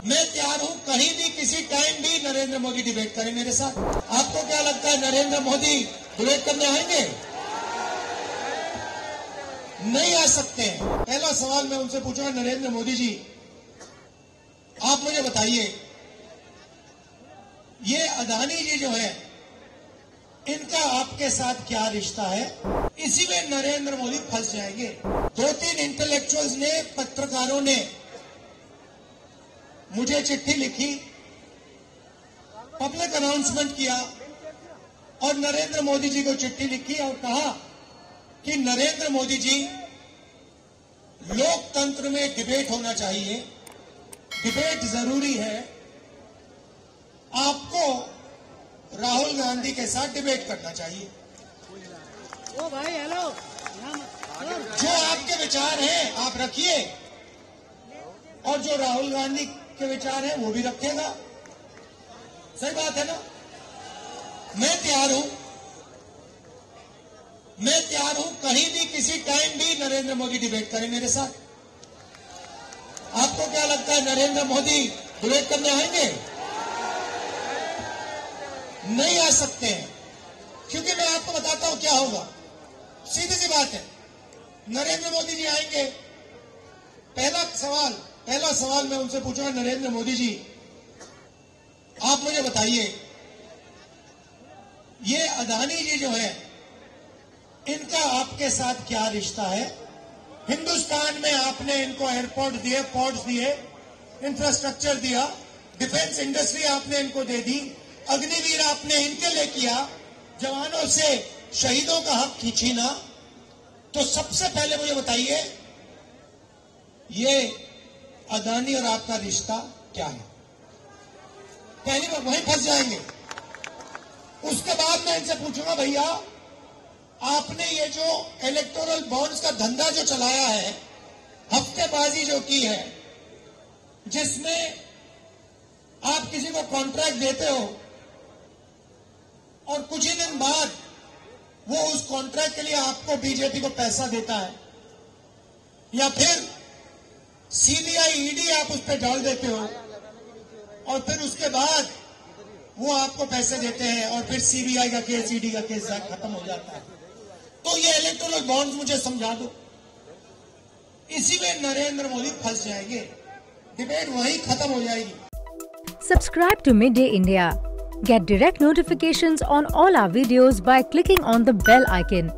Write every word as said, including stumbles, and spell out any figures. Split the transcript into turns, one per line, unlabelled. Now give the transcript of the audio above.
मैं तैयार हूं कहीं भी किसी टाइम भी नरेंद्र मोदी डिबेट करें मेरे साथ। आपको क्या लगता है नरेंद्र मोदी डिबेट करने आएंगे? नहीं आ सकते हैं। पहला सवाल मैं उनसे पूछूंगा, नरेंद्र मोदी जी आप मुझे बताइए, ये अदानी जी जो है इनका आपके साथ क्या रिश्ता है? इसी में नरेंद्र मोदी फंस जाएंगे। दो तीन इंटेलेक्चुअल्स ने, पत्रकारों ने मुझे चिट्ठी लिखी, पब्लिक अनाउंसमेंट किया और नरेंद्र मोदी जी को चिट्ठी लिखी और कहा कि नरेंद्र मोदी जी लोकतंत्र में डिबेट होना चाहिए, डिबेट जरूरी है, आपको राहुल गांधी के साथ डिबेट करना चाहिए।
ओ भाई हेलो,
जो आपके विचार हैं आप रखिए और जो राहुल गांधी के विचार हैं वो भी रखेगा। सही बात है ना? मैं तैयार हूं मैं तैयार हूं कहीं भी किसी टाइम भी नरेंद्र मोदी डिबेट करें मेरे साथ। आपको क्या लगता है नरेंद्र मोदी डिबेट करने आएंगे? नहीं आ सकते हैं, क्योंकि मैं आपको बताता हूं क्या होगा। सीधी सी बात है, नरेंद्र मोदी जी आएंगे। पहला सवाल पहला सवाल मैं उनसे पूछूंगा, नरेंद्र मोदी जी आप मुझे बताइए, ये अदानी जी जो है इनका आपके साथ क्या रिश्ता है? हिंदुस्तान में आपने इनको एयरपोर्ट दिए, पोर्ट्स दिए, इंफ्रास्ट्रक्चर दिया, डिफेंस इंडस्ट्री आपने इनको दे दी, अग्निवीर आपने इनके लिए किया, जवानों से शहीदों का हक खींचीना। तो सबसे पहले मुझे बताइए, ये अदानी और आपका रिश्ता क्या है? पहली बार वहीं फंस जाएंगे। उसके बाद मैं इनसे पूछूंगा, भैया आपने ये जो इलेक्टोरल बॉन्ड्स का धंधा जो चलाया है, हफ्तेबाजी जो की है, जिसमें आप किसी को कॉन्ट्रैक्ट देते हो और कुछ ही दिन बाद वो उस कॉन्ट्रैक्ट के लिए आपको बीजेपी को पैसा देता है, या फिर सीबीआई ईडी आप उस पर डाल देते हो और फिर उसके बाद वो आपको पैसे देते हैं और फिर सीबीआई का केस, ईडी का केस खत्म हो जाता है। तो ये इलेक्टोरल बॉन्ड्स मुझे समझा दो। इसी में नरेंद्र मोदी फंस जाएंगे, डिबेट वहीं खत्म हो जाएगी।
Subscribe to Midday India. Get direct notifications on all our videos by clicking on the bell icon.